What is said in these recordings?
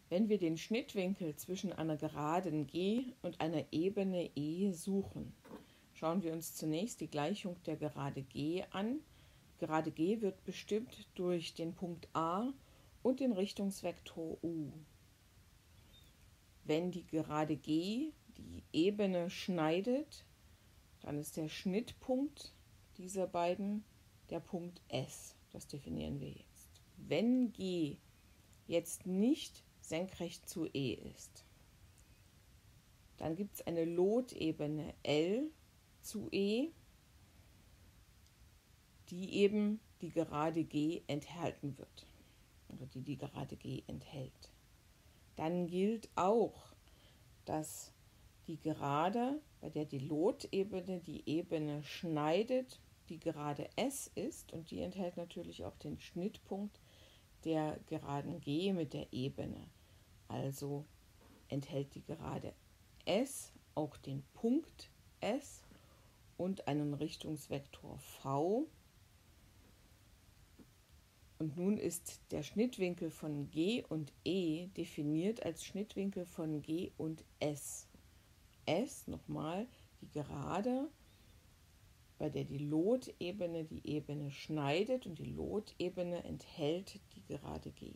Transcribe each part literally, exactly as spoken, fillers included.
Wenn wir den Schnittwinkel zwischen einer Geraden G und einer Ebene E suchen, schauen wir uns zunächst die Gleichung der Gerade G an. Gerade G wird bestimmt durch den Punkt A und den Richtungsvektor U. Wenn die Gerade G die Ebene schneidet, dann ist der Schnittpunkt dieser beiden der Punkt S. Das definieren wir jetzt. Wenn G jetzt nicht senkrecht zu E ist, dann gibt es eine Lotebene L zu E, die eben die Gerade G enthalten wird, oder die die Gerade G enthält. Dann gilt auch, dass die Gerade, bei der die Lotebene die Ebene schneidet, die Gerade S ist, und die enthält natürlich auch den Schnittpunkt der Geraden G mit der Ebene. Also enthält die Gerade S auch den Punkt S und einen Richtungsvektor V. Und nun ist der Schnittwinkel von G und E definiert als Schnittwinkel von G und S. S, nochmal, die Gerade, bei der die Lotebene die Ebene schneidet, und die Lotebene enthält die Gerade G.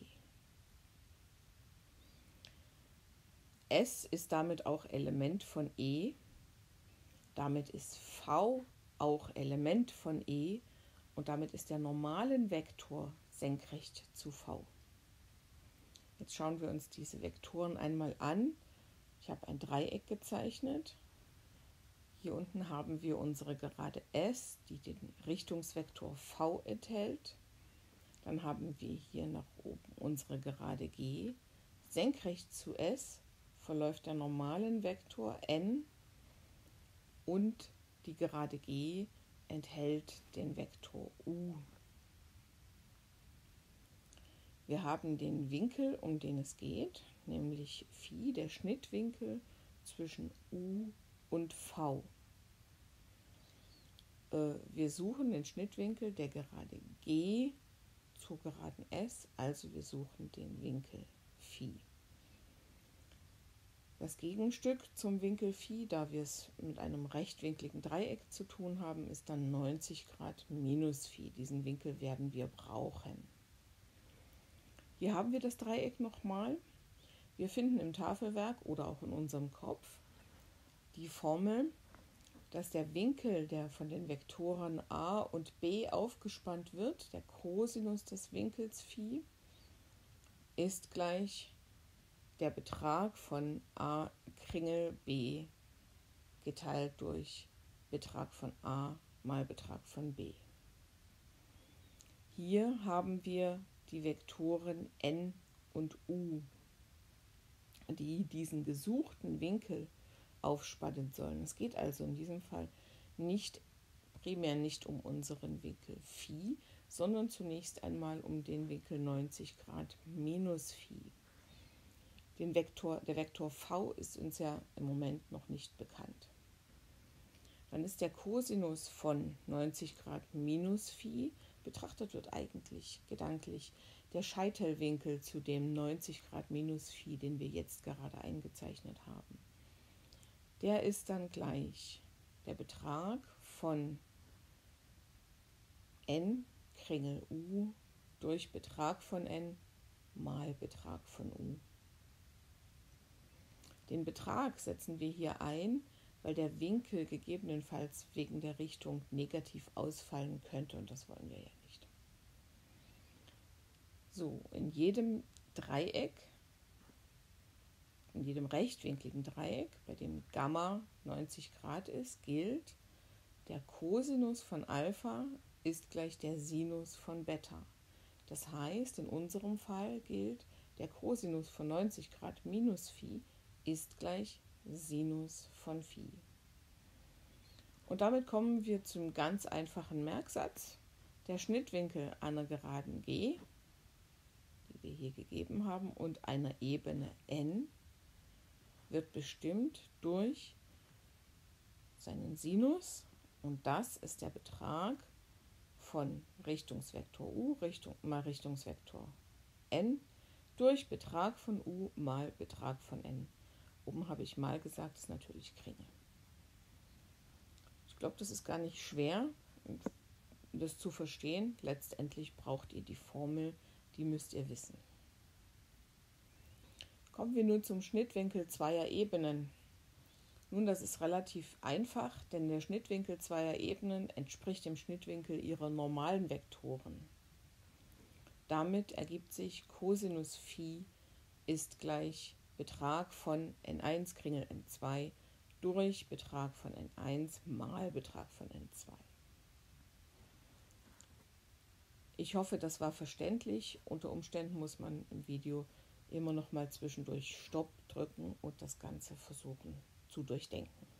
S ist damit auch Element von E, damit ist V auch Element von E und damit ist der normalen Vektor senkrecht zu V. Jetzt schauen wir uns diese Vektoren einmal an. Ich habe ein Dreieck gezeichnet. Hier unten haben wir unsere Gerade S, die den Richtungsvektor V enthält. Dann haben wir hier nach oben unsere Gerade G. Senkrecht zu S verläuft der normalen Vektor N und die Gerade G enthält den Vektor U. Wir haben den Winkel, um den es geht, nämlich Phi, der Schnittwinkel zwischen U und V. Äh, wir suchen den Schnittwinkel der Gerade G zur Geraden S, also wir suchen den Winkel Phi. Das Gegenstück zum Winkel Phi, da wir es mit einem rechtwinkligen Dreieck zu tun haben, ist dann neunzig Grad minus Phi. Diesen Winkel werden wir brauchen. Hier haben wir das Dreieck nochmal. Wir finden im Tafelwerk oder auch in unserem Kopf die Formel, dass der Winkel, der von den Vektoren a und b aufgespannt wird, der Cosinus des Winkels Phi, ist gleich der Betrag von a Kringel b geteilt durch Betrag von a mal Betrag von b. Hier haben wir die Vektoren n und u, die diesen gesuchten Winkel aufspannen sollen. Es geht also in diesem Fall nicht primär nicht um unseren Winkel Phi, sondern zunächst einmal um den Winkel neunzig Grad minus Phi. Den Vektor, der Vektor V ist uns ja im Moment noch nicht bekannt. Dann ist der Cosinus von neunzig Grad minus Phi, betrachtet wird eigentlich gedanklich der Scheitelwinkel zu dem neunzig Grad minus Phi, den wir jetzt gerade eingezeichnet haben. Der ist dann gleich der Betrag von n Kringel u durch Betrag von n mal Betrag von u. Den Betrag setzen wir hier ein, weil der Winkel gegebenenfalls wegen der Richtung negativ ausfallen könnte, und das wollen wir ja nicht. So, in jedem Dreieck, in jedem rechtwinkligen Dreieck, bei dem Gamma neunzig Grad ist, gilt, der Cosinus von Alpha ist gleich der Sinus von Beta. Das heißt, in unserem Fall gilt, der Cosinus von neunzig Grad minus Phi ist gleich Sinus von Phi. Und damit kommen wir zum ganz einfachen Merksatz. Der Schnittwinkel einer Geraden G, die wir hier gegeben haben, und einer Ebene n wird bestimmt durch seinen Sinus, und das ist der Betrag von Richtungsvektor u Richtung, mal Richtungsvektor n durch Betrag von u mal Betrag von n. Oben habe ich mal gesagt, ist natürlich Kringel. Ich glaube, das ist gar nicht schwer, das zu verstehen. Letztendlich braucht ihr die Formel, die müsst ihr wissen. Kommen wir nun zum Schnittwinkel zweier Ebenen. Nun, das ist relativ einfach, denn der Schnittwinkel zweier Ebenen entspricht dem Schnittwinkel ihrer normalen Vektoren. Damit ergibt sich Cosinus Phi ist gleich Betrag von n eins Kringel n zwei durch Betrag von n eins mal Betrag von n zwei. Ich hoffe, das war verständlich. Unter Umständen muss man im Video immer noch mal zwischendurch Stopp drücken und das Ganze versuchen zu durchdenken.